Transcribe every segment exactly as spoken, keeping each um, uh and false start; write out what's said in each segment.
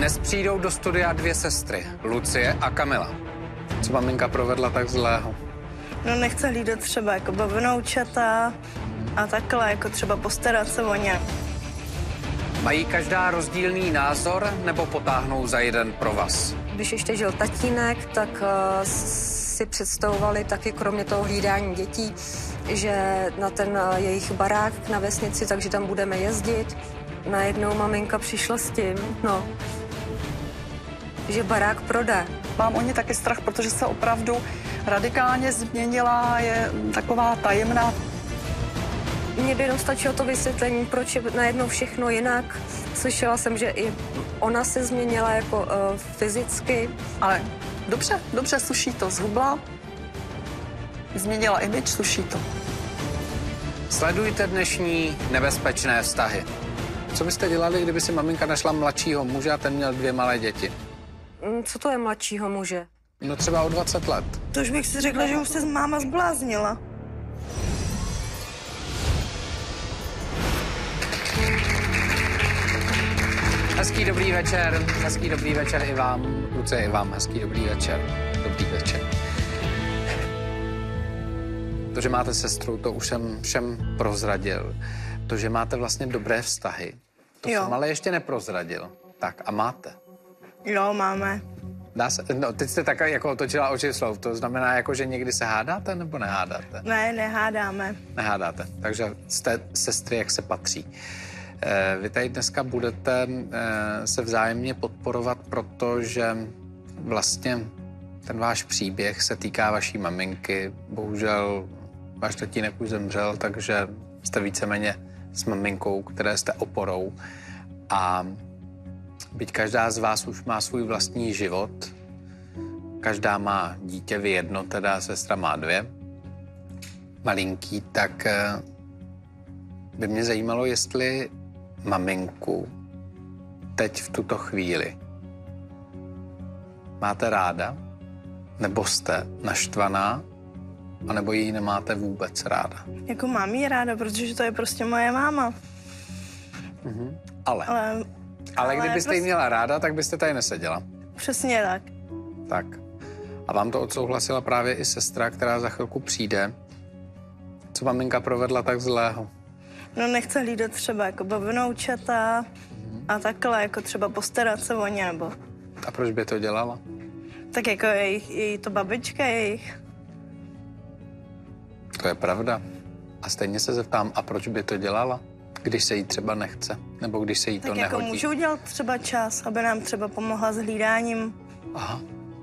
Dnes přijdou do studia dvě sestry, Lucie a Kamila. Co maminka provedla tak zlého? No nechce hlídat třeba jako babinovčata a takhle, jako třeba postarat se o ně. Mají každá rozdílný názor nebo potáhnou za jeden provaz? Když ještě žil tatínek, tak uh, si představovali taky kromě toho hlídání dětí, že na ten uh, jejich barák na vesnici, takže tam budeme jezdit. Najednou maminka přišla s tím, no, že barák prodá. Mám o ně taky strach, protože se opravdu radikálně změnila, je taková tajemná. Mně by jenom stačilo to vysvětlení, proč je najednou všechno jinak. Slyšela jsem, že i ona se změnila jako uh, fyzicky. Ale dobře, dobře, sluší to, zhubla. Změnila image, sluší to. Sledujte dnešní nebezpečné vztahy. Co byste dělali, kdyby si maminka našla mladšího muže a ten měl dvě malé děti? Co to je mladšího muže? No třeba o dvacet let. To už bych si řekla, že už se máma zbláznila. Hezký dobrý večer, hezký dobrý večer i vám, Lucie, i vám hezký dobrý večer, dobrý večer. To, že máte sestru, to už jsem všem prozradil. To, že máte vlastně dobré vztahy, to Jo. jsem ale ještě neprozradil. Tak a máte? Jo, máme. Dá se, no, teď jste tak jako otočila oči slov, to znamená jako, že někdy se hádáte nebo nehádáte? Ne, nehádáme. Nehádáte, takže jste sestry, jak se patří. Eh, vy tady dneska budete eh, se vzájemně podporovat, protože vlastně ten váš příběh se týká vaší maminky. Bohužel váš tatínek už zemřel, takže jste víceméně s maminkou, které jste oporou. A byť každá z vás už má svůj vlastní život, každá má dítě, vy jedno, teda sestra má dvě, malinký, tak eh, by mě zajímalo, jestli maminku teď v tuto chvíli máte ráda, nebo jste naštvaná, anebo ji nemáte vůbec ráda. Jako mám jí ráda, protože to je prostě moje máma. Mhm. Ale, Ale, ale, ale kdybyste prostě... ji měla ráda, tak byste tady neseděla. Přesně tak. Tak. A vám to odsouhlasila právě i sestra, která za chvilku přijde. Co maminka provedla tak zlého? No nechce hlídat třeba jako babinovčata a takhle, jako třeba postarat se o ně, nebo... A proč by to dělala? Tak jako jejich, její to babička jejich. To je pravda. A stejně se zeptám, a proč by to dělala, když se jí třeba nechce, nebo když se jí to Tak jako nehodí? můžu udělat třeba čas, aby nám třeba pomohla s hlídáním. Aha.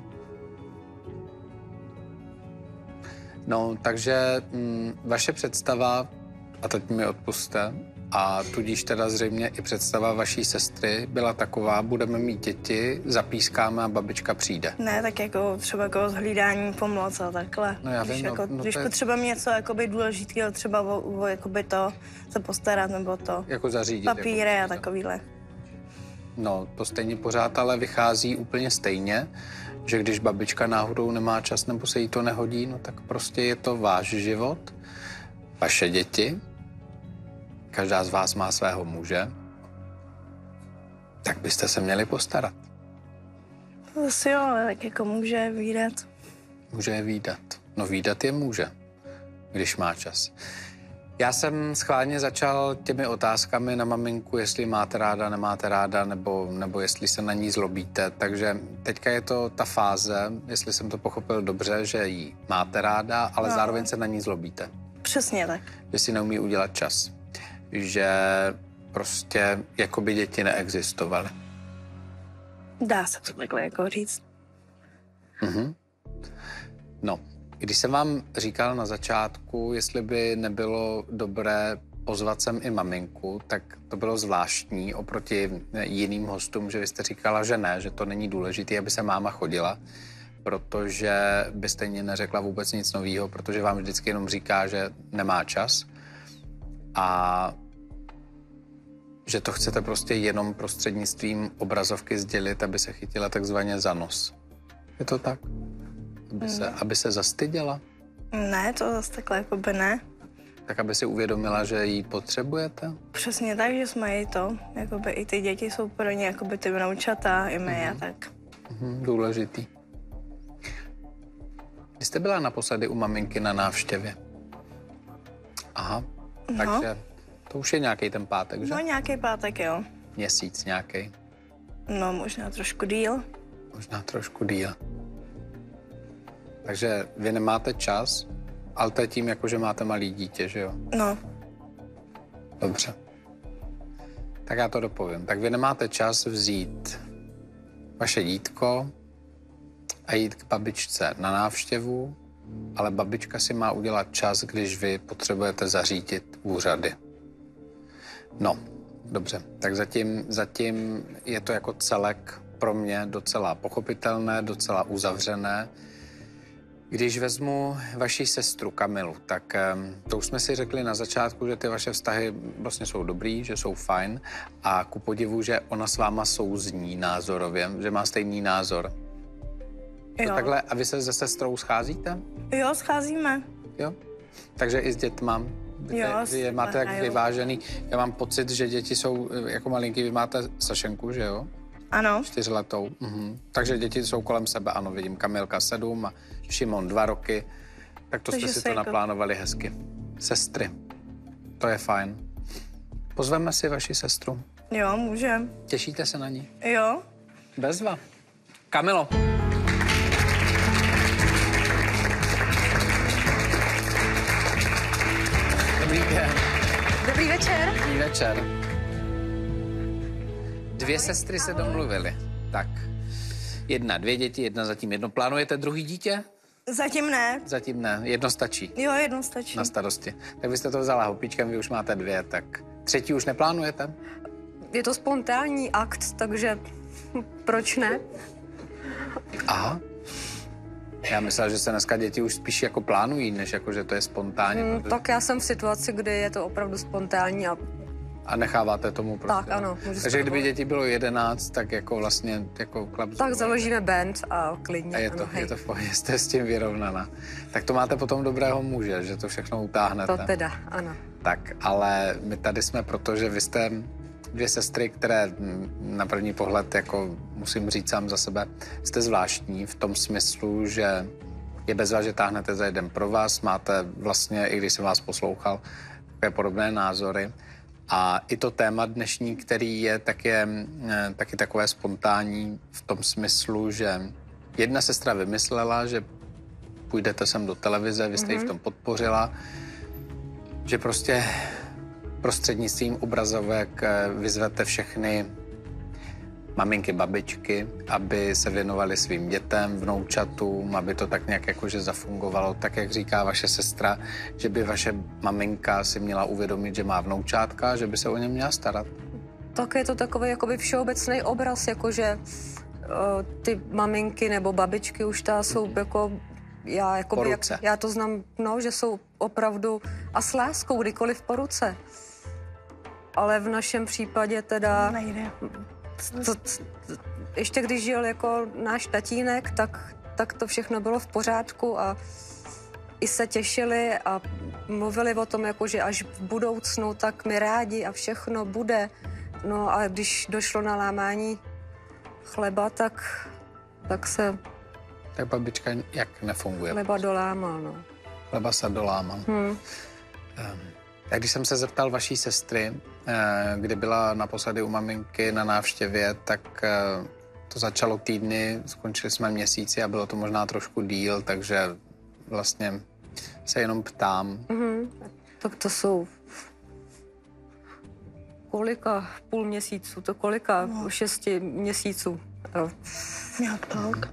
No, takže m, vaše představa, a teď mi odpusťte, a tudíž teda zřejmě i představa vaší sestry byla taková, budeme mít děti, zapískáme a babička přijde. Ne, tak jako třeba jako s hlídáním pomoc a takhle. No já když vím, jako, no, no když to je- potřeba něco jakoby důležitého, třeba o, o jakoby to se postarat nebo to. Jako zařídit. Papíry jako a takovýhle. No, to stejně pořád ale vychází úplně stejně, že když babička náhodou nemá čas nebo se jí to nehodí, no tak prostě je to váš život, vaše děti, každá z vás má svého muže, tak byste se měli postarat. Zase jo, ale tak jako může výdat. Může je vídat. No vídat je může, když má čas. Já jsem schválně začal těmi otázkami na maminku, jestli máte ráda, nemáte ráda, nebo, nebo jestli se na ní zlobíte. Takže teďka je to ta fáze, jestli jsem to pochopil dobře, že ji máte ráda, ale no. zároveň se na ní zlobíte. Přesně tak. Že si neumí udělat čas. Že prostě jako by děti neexistovaly. Dá se to takhle jako říct. Mhm. No, když jsem vám říkal na začátku, jestli by nebylo dobré pozvat sem i maminku, tak to bylo zvláštní oproti jiným hostům, že vy jste říkala, že ne, že to není důležité, aby se máma chodila, protože by stejně neřekla vůbec nic nového, protože vám vždycky jenom říká, že nemá čas a že to chcete prostě jenom prostřednictvím obrazovky sdělit, aby se chytila takzvaně za nos. Je to tak? Aby se, aby se zastyděla? Ne, to zase takhle jako by ne. Tak, aby si uvědomila, že ji potřebujete? Přesně tak, že jsme i to. Jakoby i ty děti jsou pro ně jakoby ty vnoučata, i my mm. a tak. Mm, důležitý. Kdy jste byla naposledy u maminky na návštěvě? Aha, no. Takže to už je nějaký ten pátek, že? No, nějaký pátek, jo. Měsíc nějaký. No, možná trošku díl. Možná trošku díl. Takže vy nemáte čas, ale to je tím, jako, že máte malý dítě, že jo? No. Dobře. Tak já to dopovím. Tak vy nemáte čas vzít vaše dítko a jít k babičce na návštěvu, ale babička si má udělat čas, když vy potřebujete zařídit úřady. No, dobře. Tak zatím, zatím je to jako celek pro mě docela pochopitelné, docela uzavřené. Když vezmu vaši sestru Kamilu, tak to už jsme si řekli na začátku, že ty vaše vztahy vlastně jsou dobrý, že jsou fajn a ku podivu, že ona s váma souzní názorově, že má stejný názor. Jo. Takhle, a vy se se sestrou scházíte? Jo, scházíme. Jo. Takže i s dětma. Jo, vy je máte jak hrajou. vyvážený. Já mám pocit, že děti jsou jako malinký, vy máte Sašenku, že jo? Ano. Čtyřletou. Mhm. Takže děti jsou kolem sebe, ano, vidím. Kamilka sedm a Šimon dva roky. Tak to Takže jste si se to jako... naplánovali hezky. Sestry. To je fajn. Pozveme si vaši sestru. Jo, můžem. Těšíte se na ní? Jo. Bezva. Kamilo. Dobrý den. Dobrý večer. Dobrý večer. Dvě sestry se domluvily. Tak. Jedna, dvě děti, jedna zatím jedno. Plánujete druhý dítě? Zatím ne. Zatím ne. Jedno stačí. Jo, jedno stačí. Na starosti. Tak vy jste to vzala hopíčkem, vy už máte dvě, tak třetí už neplánujete? Je to spontánní akt, takže proč ne? Aha. Já myslel, že se dneska děti už spíš jako plánují, než jako, že to je spontánně. Hmm, protože... Tak já jsem v situaci, kdy je to opravdu spontánní a... A necháváte tomu prostě. Tak, ano. Takže kdyby děti bylo jedenáct, tak jako vlastně jako klap... Tak založíme band a klidně. A je to, ano, je to v pohodě, jste s tím vyrovnaná. Tak to máte potom dobrého muže, že to všechno utáhnete. To teda, ano. Tak, ale my tady jsme proto, že vy jste dvě sestry, které na první pohled, jako musím říct sám za sebe, jste zvláštní v tom smyslu, že je bezva, že táhnete za jeden pro vás, máte vlastně, i když jsem vás poslouchal, takové podobné názory. A i to téma dnešní, který je, tak je taky takové spontánní v tom smyslu, že jedna sestra vymyslela, že půjdete sem do televize, vy jste mm-hmm. ji v tom podpořila, že prostě prostřednictvím obrazovek vyzvete všechny maminky, babičky, aby se věnovali svým dětem, vnoučatům, aby to tak nějak jakože zafungovalo, tak jak říká vaše sestra, že by vaše maminka si měla uvědomit, že má vnoučátka, že by se o ně měla starat. Tak je to takový jakoby všeobecný obraz, jakože uh, ty maminky nebo babičky už ta jsou jako, já, jakoby, jak, já to znám, no, že jsou opravdu a s láskou kdykoliv po ruce. Ale v našem případě teda... Nejde. To, to, ještě když žil jako náš tatínek, tak, tak to všechno bylo v pořádku a i se těšili a mluvili o tom, jako, že až v budoucnu, tak mi rádi a všechno bude. No a když došlo na lámání chleba, tak, tak se... Tak babička jak nefunguje? Chleba dolámal, no. Chleba se dolámal. Hmm. Um. A když jsem se zeptal vaší sestry, kdy byla naposledy u maminky na návštěvě, tak to začalo týdny, skončili jsme měsíci a bylo to možná trošku díl, takže vlastně se jenom ptám. Mm-hmm. Tak to jsou kolika půl měsíců, to kolika no. šesti měsíců. Jo. Nějak tak.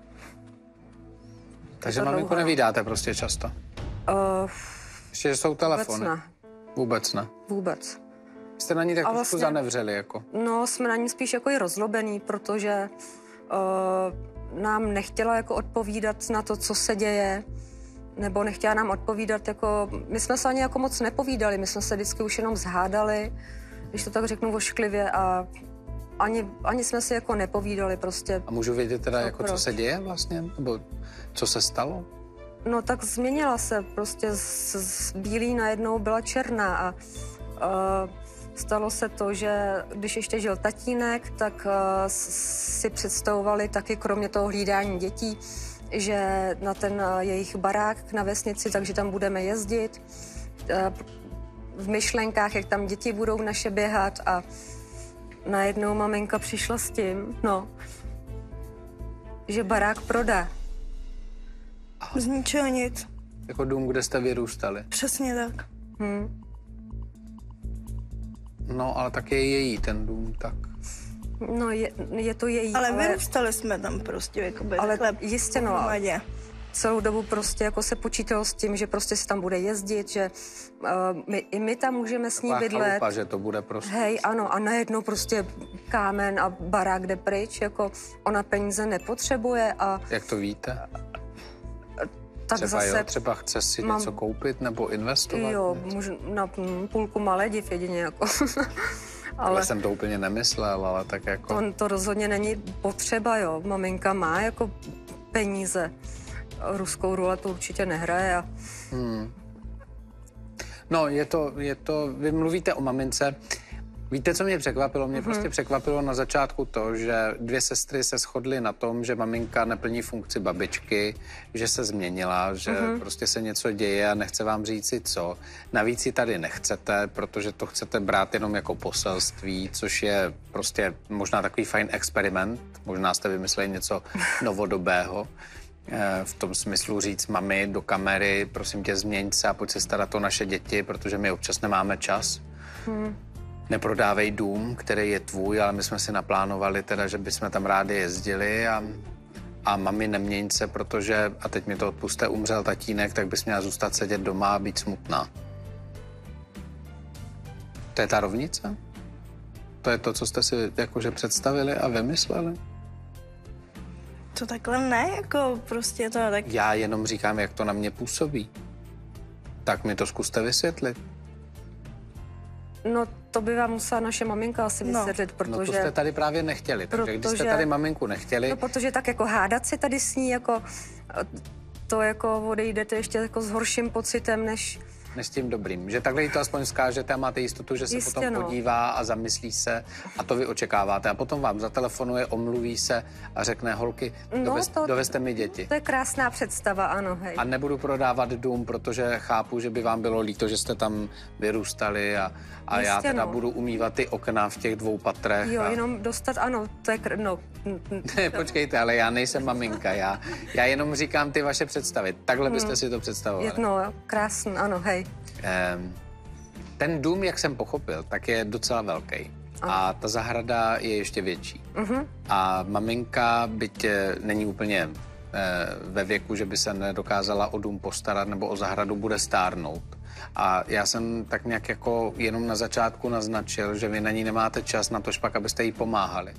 Takže maminku nevídáte prostě často? Uh, Ještě, že jsou telefony? Vůbec ne. Vůbec ne? Vůbec. Jste na ní tak A trošku vlastně, zanevřeli, jako? No, jsme na ní spíš jako i rozlobený, protože uh, nám nechtěla jako odpovídat na to, co se děje, nebo nechtěla nám odpovídat jako... My jsme se ani jako moc nepovídali, my jsme se vždycky už jenom zhádali, když to tak řeknu ošklivě, a ani, ani jsme si jako nepovídali prostě. A můžu vědět teda, jako, co se děje vlastně? Nebo co se stalo? No tak změnila se, prostě z, z bílý najednou byla černá a uh, stalo se to, že když ještě žil tatínek, tak uh, si představovali taky kromě toho hlídání dětí, že na ten uh, jejich barák na vesnici, takže tam budeme jezdit uh, v myšlenkách, jak tam děti budou naše běhat a najednou maminka přišla s tím, no, že barák prodá. Z ničeho nic. Jako dům, kde jste vyrůstali. Přesně tak. Hmm. No, ale tak je její ten dům, tak. No, je, je to její, Ale, ale, vyrůstali jsme tam prostě, jakoby ale takhle jistě, no, pohromadě. celou dobu prostě jako se počítalo s tím, že prostě se tam bude jezdit, že uh, my, i my tam můžeme s ní Taková bydlet. chalupa, že to bude prostě. Hej, ano, a najednou prostě kámen a barák jde pryč, jako ona peníze nepotřebuje a Jak to víte? tak třeba zase... jo, třeba chce si mám- něco koupit nebo investovat? Jo, něco? můžu na mm, půlku Malediv jedině, jako. Ale Ale jsem to úplně nemyslel, ale tak jako... to, to rozhodně není potřeba, jo. Maminka má jako peníze. Ruskou ruletu určitě nehraje a Hmm. No, je to, je to, vy mluvíte o mamince. Víte, co mě překvapilo? Mě mm-hmm. prostě překvapilo na začátku to, že dvě sestry se shodly na tom, že maminka neplní funkci babičky, že se změnila, že mm-hmm. prostě se něco děje a nechce vám říci co. Navíc ji tady nechcete, protože to chcete brát jenom jako poselství, což je prostě možná takový fajn experiment. Možná jste vymysleli něco novodobého. V tom smyslu říct mami do kamery, prosím tě, změň se a pojď se starat o naše děti, protože my občas nemáme čas. Hmm. Neprodávej dům, který je tvůj, ale my jsme si naplánovali teda, že bychom tam rádi jezdili a, a mami, neměň se, protože, a teď mi to odpuste, umřel tatínek, tak bys měla zůstat sedět doma a být smutná. To je ta rovnice? To je to, co jste si jakože představili a vymysleli? To takhle ne, jako prostě to tak... Já jenom říkám, jak to na mě působí. Tak mi to zkuste vysvětlit. no to by vám musela naše maminka asi No. vysvětlit, protože... No to jste tady právě nechtěli, takže Protože- když jste tady maminku nechtěli, No, protože tak jako hádat se tady s ní, jako to jako odejdete ještě jako s horším pocitem, než... než s tím dobrým. Že takhle jí to aspoň zkážete a máte jistotu, že se Jistě, potom no. podívá a zamyslí se a to vy očekáváte. A potom vám zatelefonuje, omluví se a řekne, holky, No, dovez, to- dovezte mi děti. To je krásná představa, ano, hej. A nebudu prodávat dům, protože chápu, že by vám bylo líto, že jste tam vyrůstali a, a já Jistě, teda no. budu umývat ty okna v těch dvou patrech. Jo, a... jenom dostat, ano, to je, kr... no, Ne, počkejte, ale já nejsem maminka, já, já jenom říkám ty vaše představy. Takhle byste si to představovali. je, no, krásný, ano, hej. Ehm, ten dům, jak jsem pochopil, tak je docela velký. A ta zahrada je ještě větší. Mhm. A maminka, byť eh, není úplně eh, ve věku, že by se nedokázala o dům postarat nebo o zahradu, bude stárnout. A já jsem tak nějak jako jenom na začátku naznačil, že vy na ní nemáte čas na to špak, abyste jí pomáhali.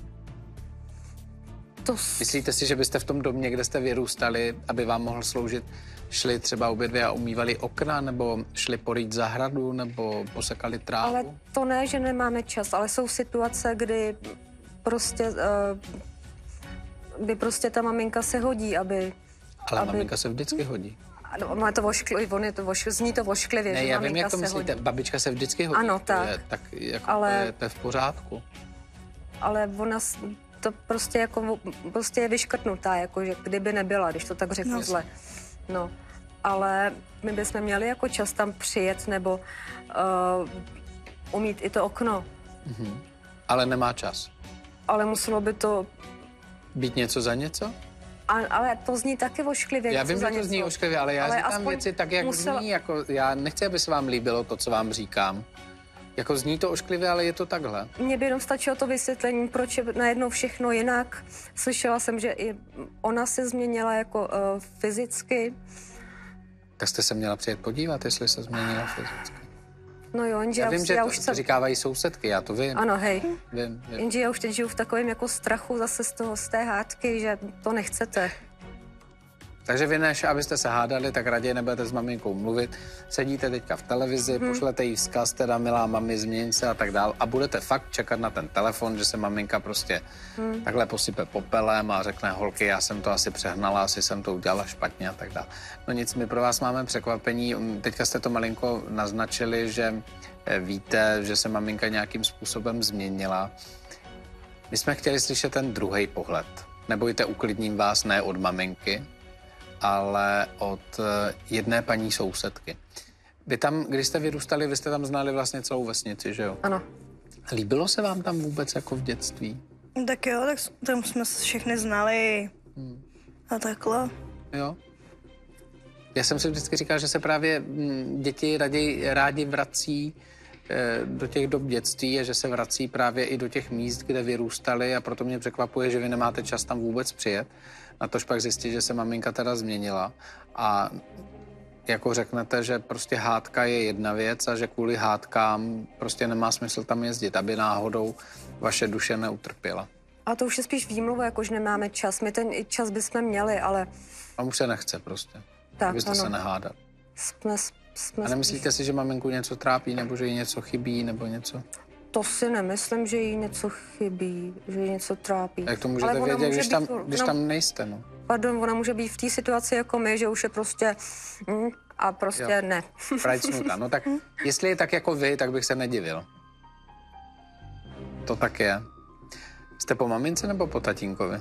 To s... Myslíte si, že byste v tom domě, kde jste vyrůstali, aby vám mohl sloužit, šli třeba obě dvě a umývali okna, nebo šli porýt zahradu, nebo posekali trávu? Ale to ne, že nemáme čas, ale jsou situace, kdy prostě, uh, kdy prostě ta maminka se hodí, aby... Ale aby... maminka se vždycky hodí. No, má to vošklivě, on je to voš, zní to vošklivě, Ne, že já maminka vím, jak to se myslíte. hodí. Babička se vždycky hodí. Ano, to tak. Je, tak jako Ale- to, je, to je v pořádku. Ale ona s- to prostě jako, prostě je vyškrtnutá, jako že kdyby nebyla, když to tak řeknu No. zle. No, ale my bychom měli jako čas tam přijet nebo uh, umít i to okno. Ale nemá čas. Ale muselo by to, Být něco za něco? a, ale to zní taky vošklivě. Já něco vím, za že to zní něco. ošklivě, ale já Ale říkám aspoň věci tak, jak musela- zní. Jako, já nechci, aby se vám líbilo to, co vám říkám. Jako zní to ošklivě, ale je to takhle. Mně by jenom stačilo to vysvětlení, proč je najednou všechno jinak. Slyšela jsem, že i ona se změnila jako uh, fyzicky. Tak jste se měla přijet podívat, jestli se změnila fyzicky. No jo, jenže Já já, vím, už, že já to, už to jsem... říkávají sousedky, já to vím. Ano, hej. Vím, vím. Jenže já už teď žiju v takovém jako strachu zase z toho, z té hádky, že to nechcete. Takže vy než abyste se hádali, tak raději nebudete s maminkou mluvit. Sedíte teďka v televizi, hmm. pošlete jí vzkaz, teda milá mami, změň se a tak dál. A budete fakt čekat na ten telefon, že se maminka prostě hmm. takhle posype popelem a řekne, holky, já jsem to asi přehnala, asi jsem to udělala špatně a tak dál. No nic, my pro vás máme překvapení. Teďka jste to malinko naznačili, že víte, že se maminka nějakým způsobem změnila. My jsme chtěli slyšet ten druhý pohled. Nebojte, uklidním vás, ne od maminky, ale od jedné paní sousedky. Vy tam, když jste vyrůstali, vy jste tam znali vlastně celou vesnici, že jo? Ano. Líbilo se vám tam vůbec jako v dětství? Tak jo, tak tam jsme všechny znali hmm. a takhle. Jo. Já jsem si vždycky říkal, že se právě děti raději, rádi vrací do těch dob dětství a že se vrací právě i do těch míst, kde vyrůstali a proto mě překvapuje, že vy nemáte čas tam vůbec přijet. Na tož pak zjistit, že se maminka teda změnila a jako řeknete, že prostě hádka je jedna věc a že kvůli hádkám prostě nemá smysl tam jezdit, aby náhodou vaše duše neutrpěla. A to už je spíš výmluva, jako že nemáme čas. My ten čas bychom měli, ale... A už se nechce prostě. Tak, abyste ano. se nehádat. Jsme, jsme a nemyslíte spíš... si, že maminku něco trápí, nebo že jí něco chybí, nebo něco? To si nemyslím, že jí něco chybí, že jí něco trápí. Jak to můžete vědět, když, tam, když no, tam nejste, no? Pardon, ona může být v té situaci jako my, že už je prostě... Mm, a prostě jo. ne. Prajcnuta. No tak, jestli je tak jako vy, tak bych se nedivil. To tak je. Jste po mamince nebo po tatínkovi?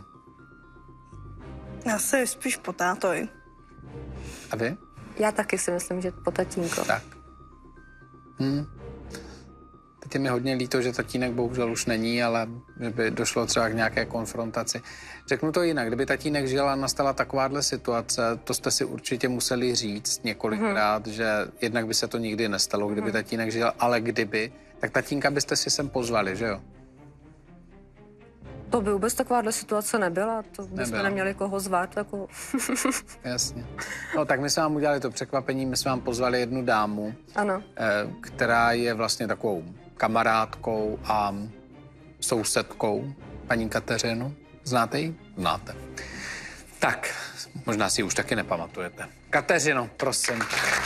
Já se spíš po tátovi. A vy? Já taky si myslím, že po tatínko. Tak. Hm. Teď je mi hodně líto, že tatínek bohužel už není, ale že by došlo třeba k nějaké konfrontaci. Řeknu to jinak, kdyby tatínek žil a nastala takováhle situace, to jste si určitě museli říct několikrát, hmm. že jednak by se to nikdy nestalo, kdyby hmm. tatínek žil, ale kdyby, tak tatínka byste si sem pozvali, že jo? To by vůbec takováhle situace nebyla, to bychom Nebyla. neměli koho zvát. Jako... Jasně. No tak my jsme vám udělali to překvapení, my jsme vám pozvali jednu dámu, ano. která je vlastně takovou kamarádkou a sousedkou, paní Kateřinu. Znáte ji? Znáte. Tak, možná si ji už taky nepamatujete. Kateřino, prosím.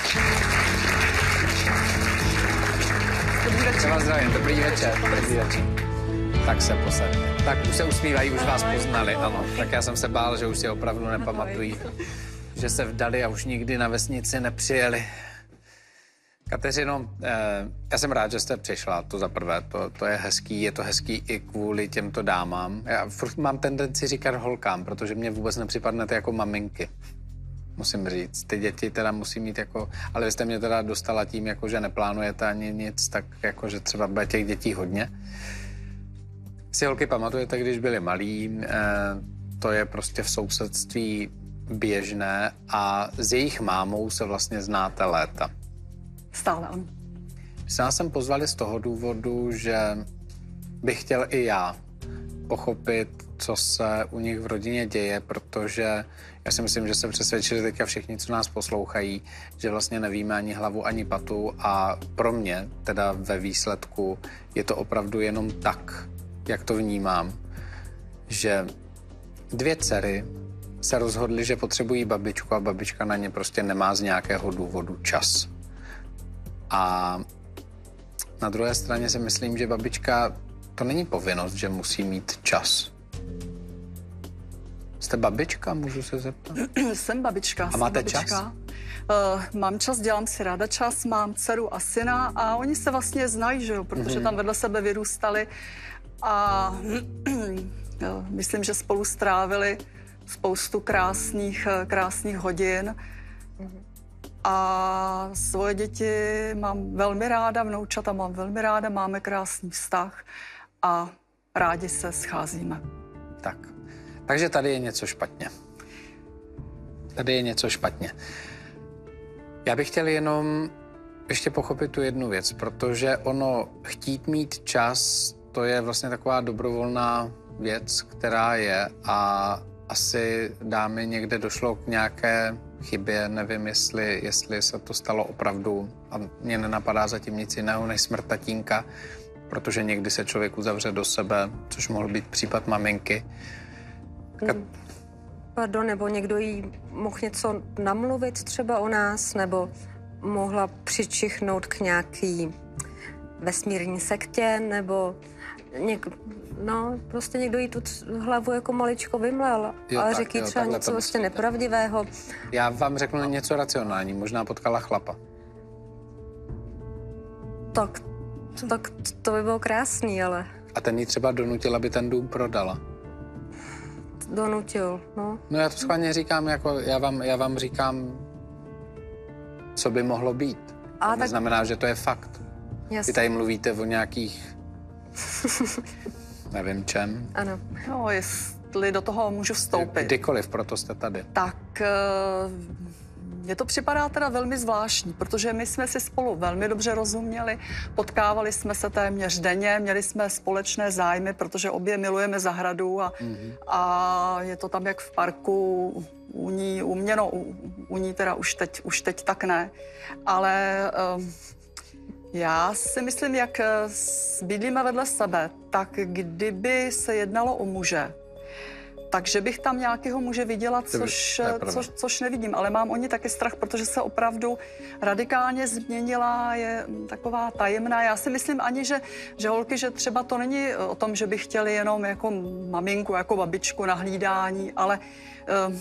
Dobrý večer. Vás zdravím, dobrý večer. Dobrý večer. Tak se posaďte. Tak už se usmívají, už vás poznali, ano. Tak já jsem se bál, že už si opravdu nepamatují, že se vdali a už nikdy na vesnici nepřijeli. Kateřino, eh, já jsem rád, že jste přišla, to za prvé, to, to je hezký, je to hezký i kvůli těmto dámám. Já furt mám tendenci říkat holkám, protože mě vůbec nepřipadnete jako maminky, musím říct. Ty děti teda musí mít jako, ale vy jste mě teda dostala tím, jako, že neplánujete ani nic, tak jako, že třeba bude těch dětí hodně. Si holky pamatujete, když byli malí, eh, to je prostě v sousedství běžné a s jejich mámou se vlastně znáte léta. Stále on. My jsme vás sem pozvali z toho důvodu, že bych chtěl i já pochopit, co se u nich v rodině děje, protože já si myslím, že se přesvědčili teďka všichni, co nás poslouchají, že vlastně nevíme ani hlavu, ani patu a pro mě, teda ve výsledku, je to opravdu jenom tak, jak to vnímám, že dvě dcery se rozhodly, že potřebují babičku a babička na ně prostě nemá z nějakého důvodu čas. A na druhé straně si myslím, že babička, to není povinnost, že musí mít čas. Jste babička, můžu se zeptat? Jsem babička. A máte babička. čas? Uh, mám čas, dělám si ráda čas, mám dceru a syna a oni se vlastně znají, že jo, protože mm-hmm. tam vedle sebe vyrůstali a myslím, že spolu strávili spoustu krásných, krásných hodin. Mm-hmm. A svoje děti mám velmi ráda, vnoučata mám velmi ráda, máme krásný vztah a rádi se scházíme. Tak, takže tady je něco špatně. Tady je něco špatně. Já bych chtěl jenom ještě pochopit tu jednu věc, protože ono chtít mít čas, to je vlastně taková dobrovolná věc, která je a asi dámy někde došlo k nějaké chybě, nevím, jestli, jestli se to stalo opravdu a mě nenapadá zatím nic jiného než smrt tatínka, protože někdy se člověk uzavře do sebe, což mohl být případ maminky. Kat... Pardon, nebo někdo jí mohl něco namluvit třeba o nás, nebo mohla přičichnout k nějaký vesmírní sektě, nebo něk... no, prostě někdo jí tu hlavu jako maličko vymlel, Jo, ale tak, řekl jí jo, třeba takhle něco to vlastně myslíte. nepravdivého. Já vám řeknu něco racionální, možná potkala chlapa. Tak, tak to by bylo krásný, ale A ten jí třeba donutil, aby ten dům prodala. donutil, no. No já to schválně říkám, jako já vám, já vám říkám, co by mohlo být. A To tak- znamená, že to je fakt. Vy Jasně, tady mluvíte o nějakých, nevím čem, ano. No, jestli do toho můžu vstoupit. kdykoliv, proto jste tady. Tak eh, mně to připadá teda velmi zvláštní, protože my jsme si spolu velmi dobře rozuměli, potkávali jsme se téměř denně, měli jsme společné zájmy, protože obě milujeme zahradu a, mm-hmm. a je to tam jak v parku, u ní, u mě, no, u, u ní teda už teď, už teď tak ne, ale eh, já si myslím, jak bydlíme vedle sebe, tak kdyby se jednalo o muže, takže bych tam nějakého muže viděla, což, což, což nevidím, ale mám o ní taky strach, protože se opravdu radikálně změnila, je taková tajemná. Já si myslím ani, že, že holky, že třeba to není o tom, že by chtěli jenom jako maminku, jako babičku na hlídání, ale um,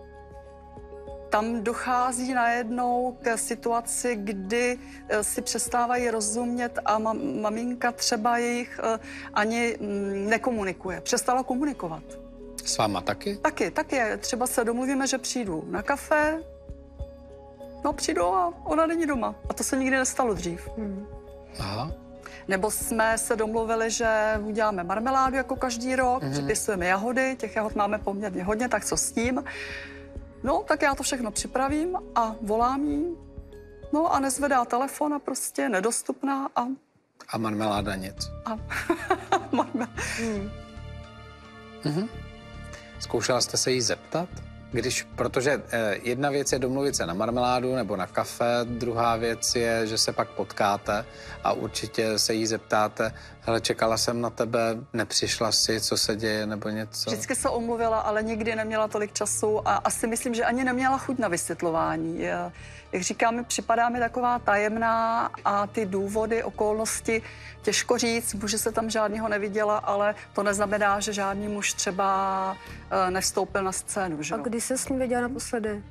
tam dochází najednou k situaci, kdy si přestávají rozumět a mam, maminka třeba jejich uh, ani mm, nekomunikuje. Přestala komunikovat. S váma taky? Taky, taky. Třeba se domluvíme, že přijdu na kafe, no přijdu a ona není doma. A to se nikdy nestalo dřív. Hmm. Aha. Nebo jsme se domluvili, že uděláme marmeládu jako každý rok, mm-hmm. připisujeme jahody, těch jahod máme poměrně hodně, tak co s tím? No, tak já to všechno připravím a volám jí, no a nezvedá telefon a prostě nedostupná a... A marmeláda nic. a máme... Hmm. Mhm. Zkoušela jste se jí zeptat? Když, protože eh, jedna věc je domluvit se na marmeládu nebo na kafe, druhá věc je, že se pak potkáte a určitě se jí zeptáte, hele, čekala jsem na tebe, nepřišla si, co se děje nebo něco. Vždycky se omluvila, ale nikdy neměla tolik času a asi myslím, že ani neměla chuť na vysvětlování. Jak říkám, mi připadá mi taková tajemná a ty důvody, okolnosti, těžko říct, muže se tam žádného neviděla, ale to neznamená, že žádný muž třeba nevstoupil na scénu. Že? A kdy se s ní viděla naposledy?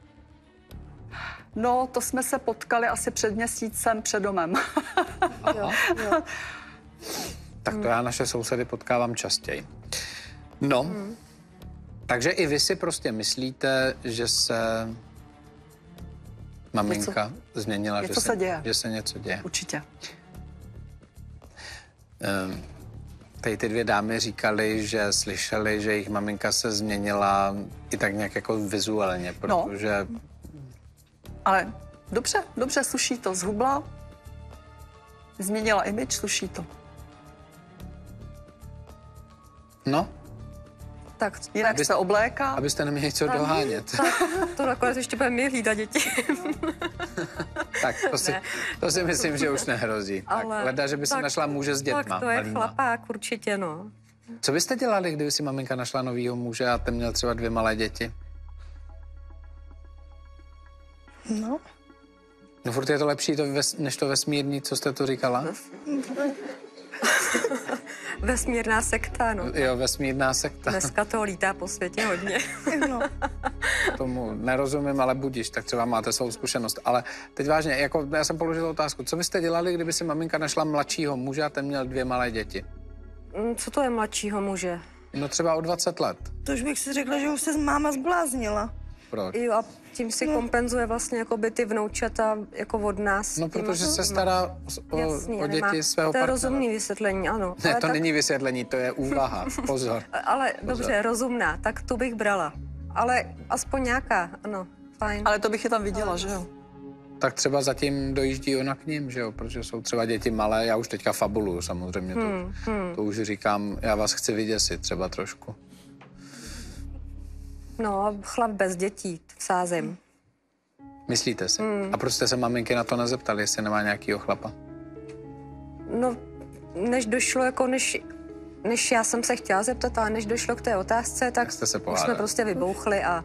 No, to jsme se potkali asi před měsícem před domem. Jo, jo. Tak to já naše sousedy potkávám častěji. No, hmm. takže i vy si prostě myslíte, že se maminka něco, změnila, něco že, se, se, děje. že se něco děje. Určitě. Um, tady ty dvě dámy říkali, že slyšeli, že jejich maminka se změnila i tak nějak jako vizuálně, protože... No. Ale dobře, dobře, sluší to. Zhubla, změnila image, sluší to. No. Tak, Jinak Aby- se obléká. Abyste neměli co dohánět. tak, to nakonec ještě budeme hlídat děti. Tak to si, to si myslím, že už nehrozí. Ale, tak, leda, že by si tak, našla muže s dětma. Tak to je malýma. chlapák určitě, no. Co byste dělali, kdyby si maminka našla novýho muže a ten měl třeba dvě malé děti? No, No furt je to lepší to ves, než to vesmírný, co jste tu říkala? Vesmírná sekta, no. Jo, vesmírná sekta. Dneska to lítá po světě hodně. no. Tomu nerozumím, ale budiš, tak třeba máte svou zkušenost. Ale teď vážně, jako já jsem položil otázku, co byste dělali, kdyby si maminka našla mladšího muže a ten měl dvě malé děti? Mm, Co to je mladšího muže? No třeba o dvacet let. To už bych si řekla, že už se máma zbláznila. Proč? Jo, a tím si No. kompenzuje vlastně jakoby ty vnoučata jako od nás. No, Tím protože jako- se stará o, Jasně, o děti nemá. svého To je partnera. rozumný vysvětlení, ano. Ne, Ale to tak, není vysvětlení, to je úvaha. Pozor. Ale dobře, rozumná, tak tu bych brala. Ale aspoň nějaká, ano, fajn. Ale to bych je tam viděla, že jo? Tak třeba zatím dojíždí ona k ním, že jo, protože jsou třeba děti malé, já už teďka fabuluju samozřejmě, to, Hmm, hmm. to už říkám, já vás chci vyděsit třeba trošku. No, chlap bez dětí, vsázím. Myslíte si? Hmm. A proč jste se maminky na to nezeptali, jestli nemá nějakýho chlapa? No, než došlo, jako než, než já jsem se chtěla zeptat, ale než došlo k té otázce, tak jste se už jsme prostě vybouchli a...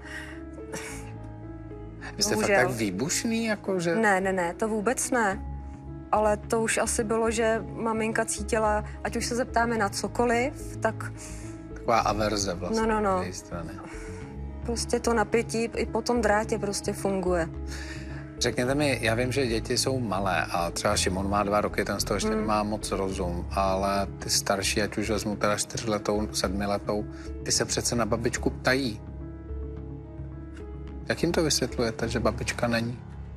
Vy jste Bohužel. fakt tak výbušný, jako že... Ne, ne, ne, to vůbec ne. Ale to už asi bylo, že maminka cítila, ať už se zeptáme na cokoliv, tak... Taková averze vlastně. No, no, no. Strany. Prostě to napětí i po tom drátě prostě funguje. Řekněte mi, já vím, že děti jsou malé a třeba Šimon má dva roky, ten z toho ještě hmm. nemá moc rozum, ale ty starší, ať už vezmu teda čtyřletou, sedmiletou, ty se přece na babičku ptají. Jak jim to vysvětlujete, že babička není?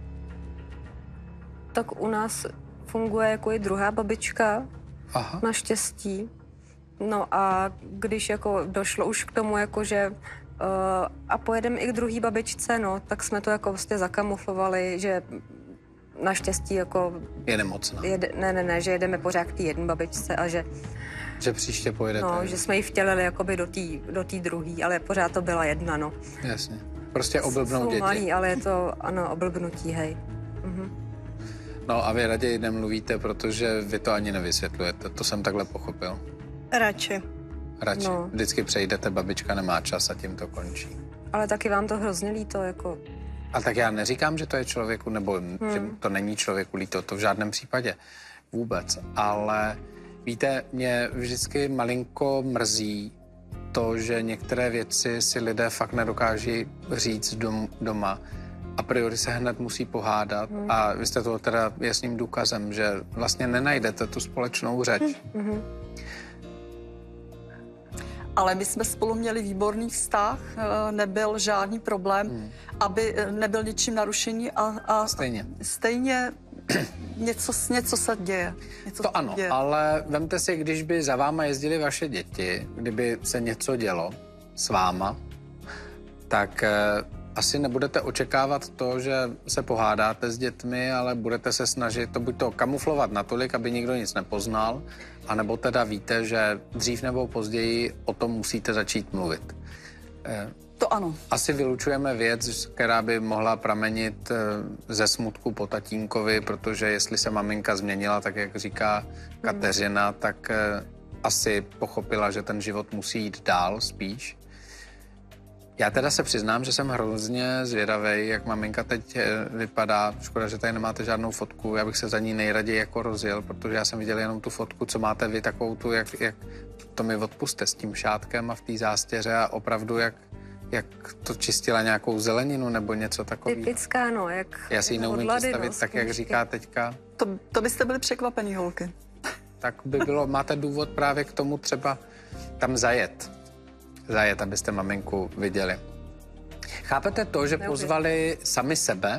Tak u nás funguje jako i druhá babička, Aha. naštěstí. No a když jako došlo už k tomu, jako že uh, a pojedeme i k druhý babičce, no, tak jsme to jako vlastně zakamuflovali, že naštěstí jako... Je nemocná. Jede, ne, ne, ne, že jedeme pořád k té jedné babičce a že... Že příště pojedete. No, že jsme ji vtělili jakoby do té do té druhé, ale pořád to byla jedna, no. Jasně. Prostě oblbnou Jsou děti. malý, ale je to, ano, oblbnutí, hej. Mhm. No a vy raději nemluvíte, protože vy to ani nevysvětlujete. To jsem takhle pochopil. Radši. Radši. No. Vždycky přejdete, babička nemá čas a tím to končí. Ale taky vám to hrozně líto, jako... A tak já neříkám, že to je člověku, nebo hmm. že to není člověku líto, to v žádném případě. Vůbec. Ale víte, mě vždycky malinko mrzí to, že některé věci si lidé fakt nedokáží říct dom, doma. A priori se hned musí pohádat hmm. a vy jste toho teda jasným důkazem, že vlastně nenajdete tu společnou řeč. Hmm. Ale my jsme spolu měli výborný vztah, nebyl žádný problém, hmm. aby nebyl ničím narušení a, a stejně, stejně něco, něco se děje. Něco to ano, děje. Ale vemte si, když by za váma jezdili vaše děti, kdyby se něco dělo s váma, tak asi nebudete očekávat to, že se pohádáte s dětmi, ale budete se snažit to buď to kamuflovat natolik, aby nikdo nic nepoznal, anebo teda víte, že dřív nebo později o tom musíte začít mluvit. To ano. Asi vylučujeme věc, která by mohla pramenit ze smutku po tatínkovi, protože jestli se maminka změnila, tak jak říká Kateřina, hmm. tak asi pochopila, že ten život musí jít dál spíš. Já teda se přiznám, že jsem hrozně zvědavej, jak maminka teď vypadá. Škoda, že tady nemáte žádnou fotku. Já bych se za ní nejraději jako rozjel, protože já jsem viděl jenom tu fotku, co máte vy, takovou tu, jak, jak to mi odpuste s tím šátkem a v té zástěře a opravdu jak, jak to čistila nějakou zeleninu nebo něco takového. Typická, no, jak... Já si ji neumím představit no, tak, jak říká teďka. To, to byste byli překvapený, holky. Tak by bylo, máte důvod právě k tomu třeba tam zajet. Zajet, abyste maminku viděli. Chápete to, že pozvali sami sebe?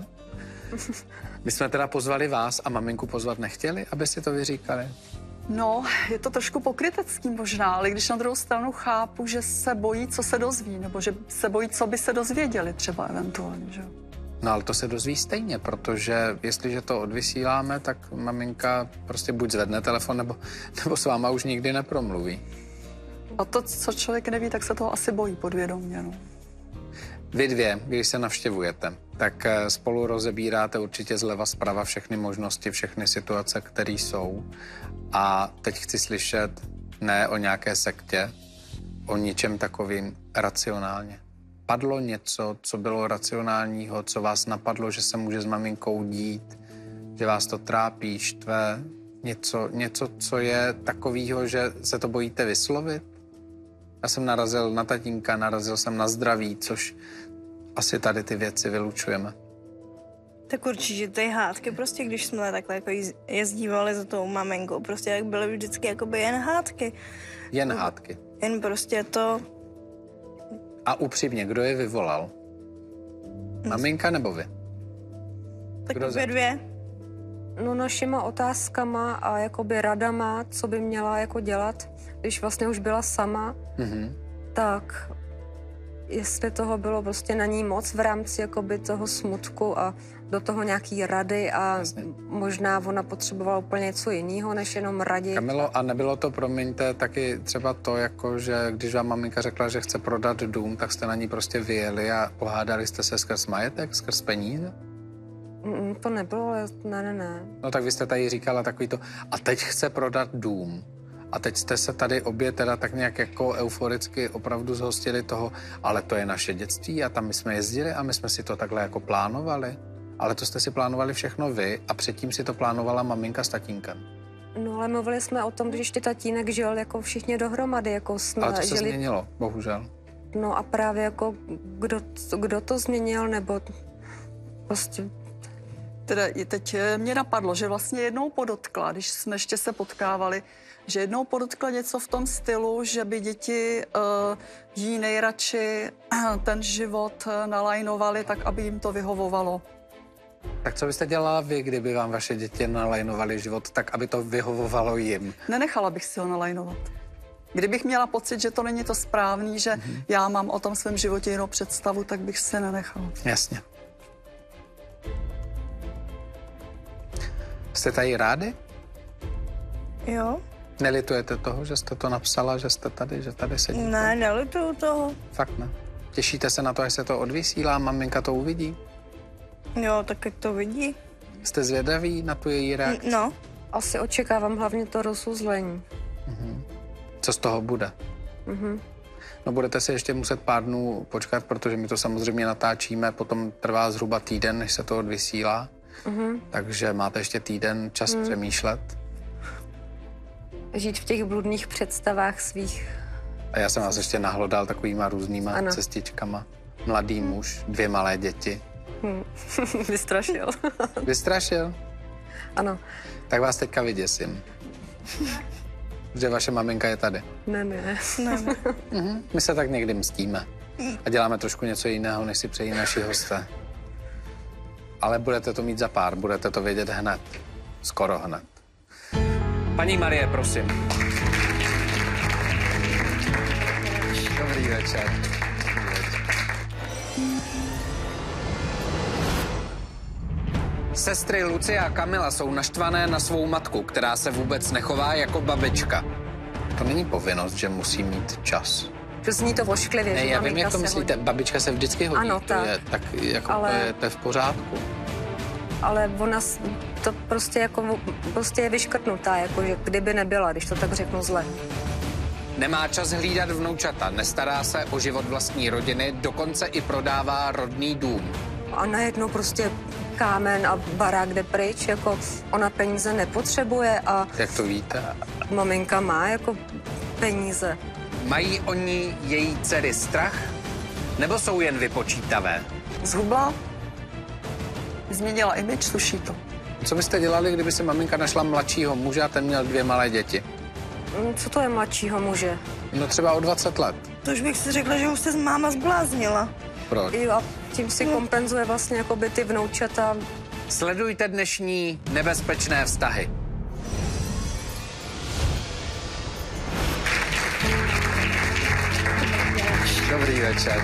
My jsme teda pozvali vás a maminku pozvat nechtěli, aby si to vyříkali? No, je to trošku pokrytecký možná, ale když na druhou stranu chápu, že se bojí, co se dozví, nebo že se bojí, co by se dozvěděli třeba eventuálně, že? No ale to se dozví stejně, protože jestliže to odvysíláme, tak maminka prostě buď zvedne telefon, nebo, nebo s váma už nikdy nepromluví. A to, co člověk neví, tak se toho asi bojí podvědomě, no. Vy dvě, když se navštěvujete, tak spolu rozebíráte určitě zleva zprava všechny možnosti, všechny situace, které jsou. A teď chci slyšet ne o nějaké sektě, o ničem takovým racionálně. Padlo něco, co bylo racionálního, co vás napadlo, že se může s maminkou dít, že vás to trápí, štve, něco, něco, co je takového, že se to bojíte vyslovit? Já jsem narazil na tatínka, narazil jsem na zdraví, což asi tady ty věci vylučujeme. Tak určitě ty hádky, prostě když jsme takhle jako jezdívali za tou maminkou, prostě jak byly vždycky jakoby jen hádky. Jen hádky. Jen prostě to... A upřímně, kdo je vyvolal? Maminka nebo vy? Tak obě dvě. No našima otázkama a jakoby radama, co by měla jako dělat, když vlastně už byla sama, mm-hmm. tak jestli toho bylo prostě na ní moc v rámci jakoby toho smutku a do toho nějaký rady a Jasně. možná ona potřebovala úplně něco jiného, než jenom radit. Kamilo, a nebylo to, promiňte, taky třeba to, jako, že když vám maminka řekla, že chce prodat dům, tak jste na ní prostě vyjeli a pohádali jste se skrz majetek, skrz peníze? Mm, to nebylo, ale ne, ne, ne. No tak vy jste tady říkala takový to, a teď chce prodat dům. A teď jste se tady obě teda tak nějak jako euforicky opravdu zhostili toho, ale to je naše dětství a tam my jsme jezdili a my jsme si to takhle jako plánovali. Ale to jste si plánovali všechno vy a předtím si to plánovala maminka s tatínkem. No ale mluvili jsme o tom, když ty tatínek žil jako všichni dohromady, jako jsme ale to se žili... změnilo, bohužel. No a právě jako kdo, kdo to změnil, nebo prostě... Teda i teď mě napadlo, že vlastně jednou podotkla, když jsme ještě se potkávali, že jednou podotkla něco v tom stylu, že by děti uh, jí nejradši ten život nalajnovali tak, aby jim to vyhovovalo. Tak co byste dělala vy, kdyby vám vaše děti nalajnovaly život tak, aby to vyhovovalo jim? Nenechala bych si ho nalajnovat. Kdybych měla pocit, že to není to správný, že mm-hmm. já mám o tom svém životě jinou představu, tak bych se nenechala. Jasně. Jste tady rádi? Jo. Nelitujete toho, že jste to napsala, že jste tady, že tady sedíte? Ne, nelituju toho. Fakt ne. Těšíte se na to, až se to odvysílá, maminka to uvidí? Jo, tak jak to vidí. Jste zvědaví na tu její reakci? No. Asi očekávám hlavně to rozuzlení. Mhm. Co z toho bude? Mhm. No budete si ještě muset pár dnů počkat, protože my to samozřejmě natáčíme, potom trvá zhruba týden, než se to odvysílá. Mhm. Takže máte ještě týden čas mhm. přemýšlet. Žít v těch bludných představách svých. A já jsem vás ještě nahlodal takovýma různýma ano. cestičkama. Mladý hmm. muž, dvě malé děti. Hmm. Vystrašil. Vystrašil? Ano. Tak vás teďka vyděsím. Že vaše maminka je tady. Ne, ne. ne, ne. Mhm. My se tak někdy mstíme. A děláme trošku něco jiného, než si přejí naši hosté. Ale budete to mít za pár, budete to vědět hned. Skoro hned. Paní Marie, prosím. Dobrý večer. Sestry Lucie a Kamila jsou naštvané na svou matku, která se vůbec nechová jako babička. To není povinnost, že musí mít čas. Zní to vošklivě, ne, že já vím, jak to myslíte. Hodí. Babička se vždycky hodí. Ano, tak. To je, tak jako ale... to, je, to je v pořádku. Ale ona to prostě jako prostě je vyškrtnutá, jako že kdyby nebyla, když to tak řeknu zle. Nemá čas hlídat vnoučata, nestará se o život vlastní rodiny, dokonce i prodává rodný dům. A najednou prostě kámen a barák jde pryč, jako ona peníze nepotřebuje a... Jak to víte? Maminka má jako peníze. Mají oni její dcery strach? Nebo jsou jen vypočítavé? Zhubla, změnila image, sluší to. Co byste dělali, kdyby si maminka našla mladšího muže a ten měl dvě malé děti? Co to je mladšího muže? No třeba o dvacet let. To už bych si řekla, že už se máma zbláznila. Proč? Jo, a tím si kompenzuje vlastně jakoby ty vnoučata. Sledujte dnešní nebezpečné vztahy. Dobrý večer.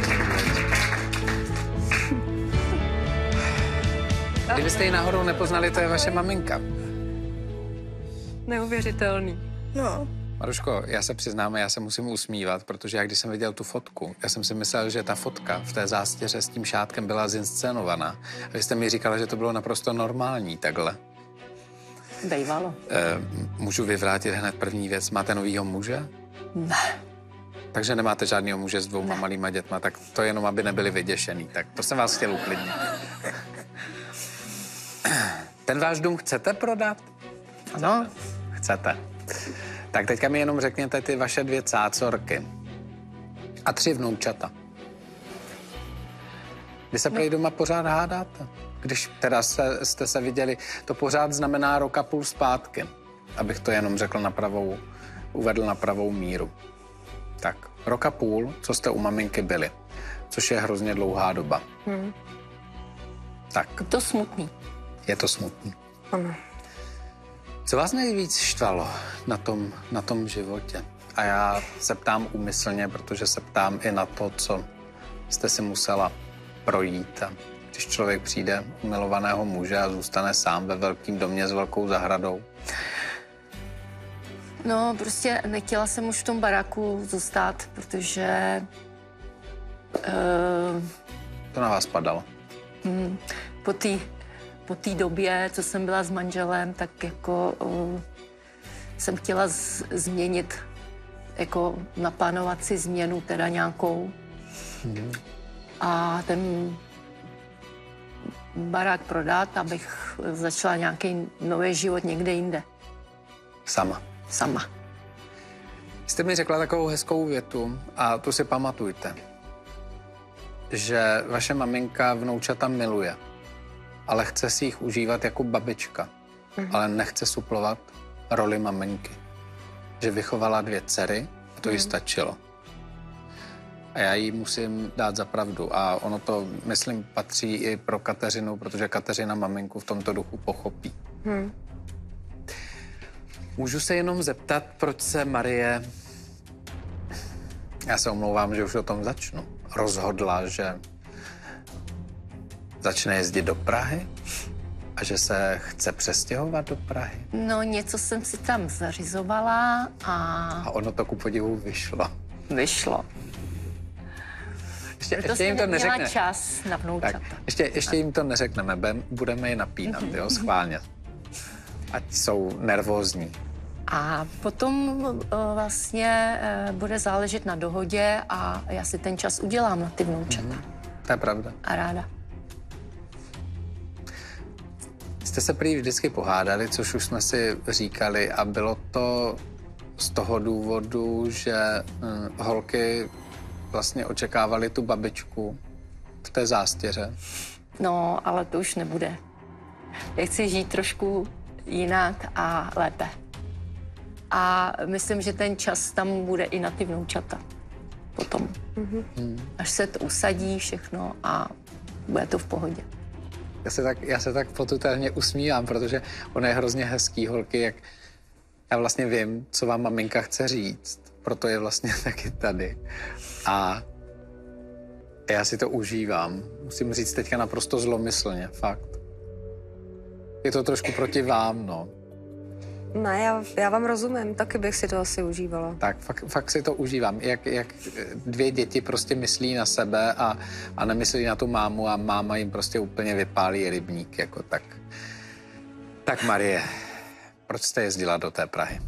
Kdybyste ji náhodou nepoznali, to je vaše maminka. Neuvěřitelný. No. Maruško, já se přiznám, já se musím usmívat, protože já když jsem viděl tu fotku, já jsem si myslel, že ta fotka v té zástěře s tím šátkem byla zinscenovaná. A vy jste mi říkala, že to bylo naprosto normální takhle. Bejvalo. E, můžu vyvrátit hned první věc. Máte novýho muže? Ne. Takže nemáte žádného muže s dvouma ne. malýma dětma, tak to jenom, aby nebyli vyděšený. Tak to jsem vás chtěl uklidnit. Ten váš dům chcete prodat? Ano, chcete. Tak teďka mi jenom řekněte ty vaše dvě cácorky a tři vnoučata. Vy se prý doma pořád hádáte? Když teda se, jste se viděli, to pořád znamená rok a půl zpátky, abych to jenom řekl na pravou, uvedl na pravou míru. Tak, rok a půl, co jste u maminky byli, což je hrozně dlouhá doba. Hmm. Tak. Je to smutný. Je to smutný. Ano. Co vás nejvíc štvalo na tom, na tom životě? A já se ptám úmyslně, protože se ptám i na to, co jste si musela projít. A když člověk přijde u milovaného muže a zůstane sám ve velkém domě s velkou zahradou. No, prostě nechtěla jsem už v tom baráku zůstat, protože... Uh, to na vás padalo? Mm, po té po té době, co jsem byla s manželem, tak jako uh, jsem chtěla z, změnit, jako naplánovat si změnu teda nějakou. Hmm. A ten barák prodat, abych začala nějaký nový život někde jinde. Sama. Sama. Jste mi řekla takovou hezkou větu a tu si pamatujte, že vaše maminka vnoučata miluje, ale chce si jich užívat jako babička, mm-hmm. ale nechce suplovat roli maminky. Že vychovala dvě dcery a to mm-hmm. jí stačilo. A já jí musím dát za pravdu. A ono to, myslím, patří i pro Kateřinu, protože Kateřina maminku v tomto duchu pochopí. Hmm. Můžu se jenom zeptat, proč se Marie, já se omlouvám, že už o tom začnu, rozhodla, že začne jezdit do Prahy a že se chce přestěhovat do Prahy? No, něco jsem si tam zařizovala a... A ono to ku podivu vyšlo. Vyšlo. Ještě, Proto ještě jim to neřekne. čas na vnoučata. Tak, ještě, ještě jim to neřekneme, budeme je napínat, jo, schválně. Ať jsou nervózní. A potom uh, vlastně uh, bude záležet na dohodě a já si ten čas udělám na ty vnoučata. Mm, to je pravda. A ráda. Jste se prý vždycky pohádali, což už jsme si říkali, a bylo to z toho důvodu, že hm, holky vlastně očekávali tu babičku v té zástěře. No, ale to už nebude. Já chci žít trošku jinak a lépe. A myslím, že ten čas tam bude i na ty vnoučata. Potom. Mm-hmm. Až se to usadí všechno a bude to v pohodě. Já se tak, já se tak potutelně usmívám, protože ono je hrozně hezký, holky, jak já vlastně vím, co vám maminka chce říct. Proto je vlastně taky tady. A já si to užívám. Musím říct teďka naprosto zlomyslně, fakt. Je to trošku proti vám, no. Ne, já, já vám rozumím, taky bych si to asi užívala. Tak, fakt, fakt si to užívám. Jak, jak dvě děti prostě myslí na sebe a, a nemyslí na tu mámu a máma jim prostě úplně vypálí rybník, jako tak. Tak Marie, proč jste jezdila do té Prahy?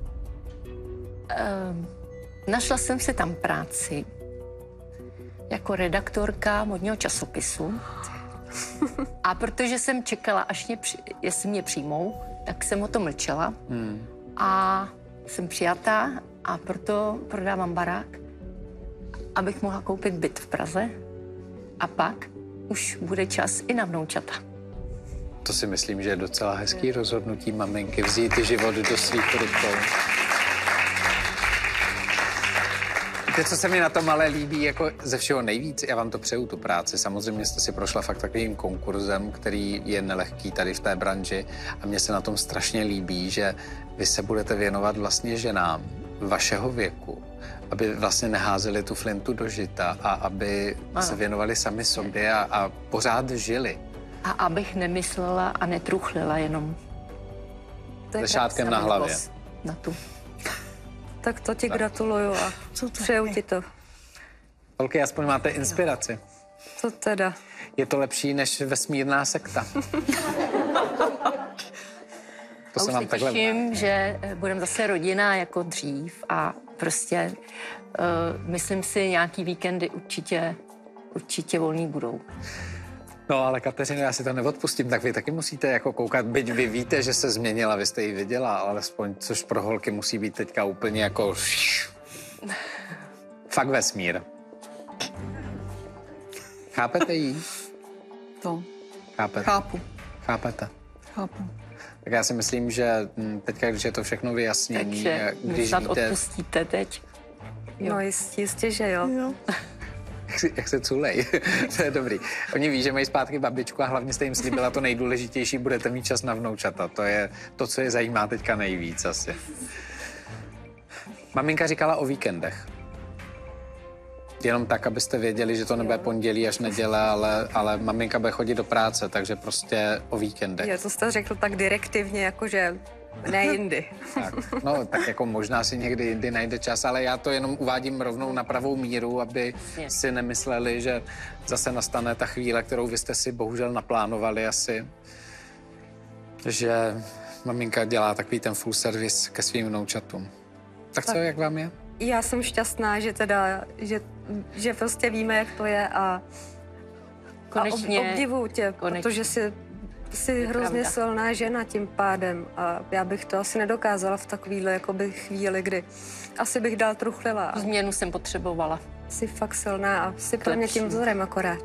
Um, našla jsem si tam práci jako redaktorka modního časopisu. A protože jsem čekala, až mě při, jestli mě přijmou, tak jsem o tom mlčela. Hmm. A jsem přijatá a proto prodávám barák, abych mohla koupit byt v Praze. A pak už bude čas i na vnoučata. To si myslím, že je docela hezký rozhodnutí maminky vzít život do svých rukou. Víte, co se mi na tom ale líbí jako ze všeho nejvíc? Já vám to přeju, tu práci. Samozřejmě jste si prošla fakt takovým konkurzem, který je nelehký tady v té branži. A mně se na tom strašně líbí, že vy se budete věnovat vlastně ženám vašeho věku, aby vlastně neházeli tu flintu do žita a aby ano. se věnovali sami sobě a, a pořád žili. A abych nemyslela a netruchlila jenom. Se šátkem na hlavě. Na tu. Tak to ti tak. Gratuluju a přeju ti to. Holky, aspoň máte inspiraci. Co teda? Je to lepší než vesmírná sekta. To se vám takhle těším, že budeme zase rodina jako dřív a prostě uh, myslím si, nějaký víkendy určitě, určitě volný budou. No ale Kateřino, já si to neodpustím, tak vy taky musíte jako koukat, byť vy víte, že se změnila, vy jste ji viděla, ale alespoň, což pro holky musí být teďka úplně jako... Fakt vesmír. Chápete jí? To. Chápete? Chápu. Chápete? Chápu. Tak já si myslím, že teďka, když je to všechno vyjasnění, takže když snad víte... odpustíte teď. Jo. No jistě, jistě, že jo. jo. Jak se culej. To je dobrý. Oni ví, že mají zpátky babičku a hlavně jste jim slíbila to nejdůležitější, budete mít čas na vnoučata. To je to, co je zajímá teďka nejvíc asi. Maminka říkala o víkendech. Jenom tak, abyste věděli, že to nebude pondělí až neděle, ale, ale maminka bude chodit do práce, takže prostě o víkendech. Jo, to jste řekl tak direktivně, jakože ne jindy. Tak, no, tak jako možná si někdy jindy najde čas, ale já to jenom uvádím rovnou na pravou míru, aby si nemysleli, že zase nastane ta chvíle, kterou vy jste si bohužel naplánovali asi, že maminka dělá takový ten full service ke svým vnoučatům. Tak co, tak. Jak vám je? Já jsem šťastná, že teda, že, že prostě víme, jak to je a, konečně, a ob, obdivuju tě, konečně. Protože jsi, jsi hrozně pravda. Silná žena tím pádem a já bych to asi nedokázala v takovýhle jakoby chvíli, kdy asi bych dál truchlila. Změnu jsem potřebovala. Jsi fakt silná a jsi pro mě tím vzorem akorát.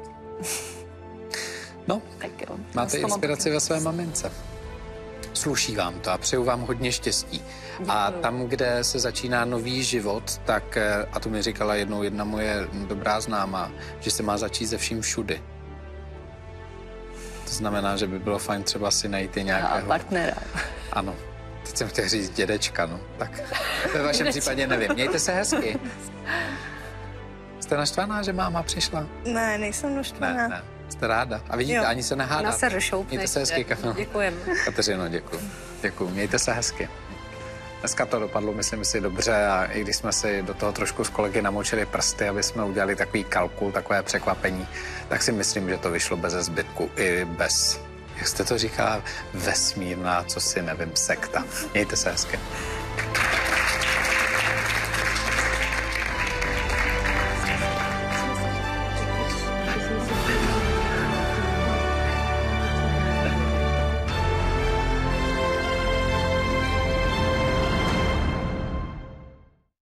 No, tak jo. Máte inspiraci ve své mamince. Sluší vám to a přeju vám hodně štěstí. Děkuju. A tam, kde se začíná nový život, tak, a to mi říkala jednou jedna moje dobrá známá, že se má začít ze vším všudy. To znamená, že by bylo fajn třeba si najít i nějakého... A partnera. Ano. Teď jsem chtěl říct dědečka, no. Tak ve vašem případě nevím. Mějte se hezky. Jste naštvaná, že máma přišla? Ne, nejsem naštvaná. Ne, ne. Jste ráda. A vidíte, jo. Ani se nehádáte. Ona se rešoupne. Mějte se hezky, Kateřino. Děkujeme. Kateřino, děkuji. Děkuji. Mějte se hezky. Dneska to dopadlo, myslím si, dobře a i když jsme si do toho trošku s kolegy namočili prsty, aby jsme udělali takový kalkul, takové překvapení, tak si myslím, že to vyšlo bez zbytku i bez, jak jste to říkala, vesmírná, co si nevím, sekta. Mějte se hezky.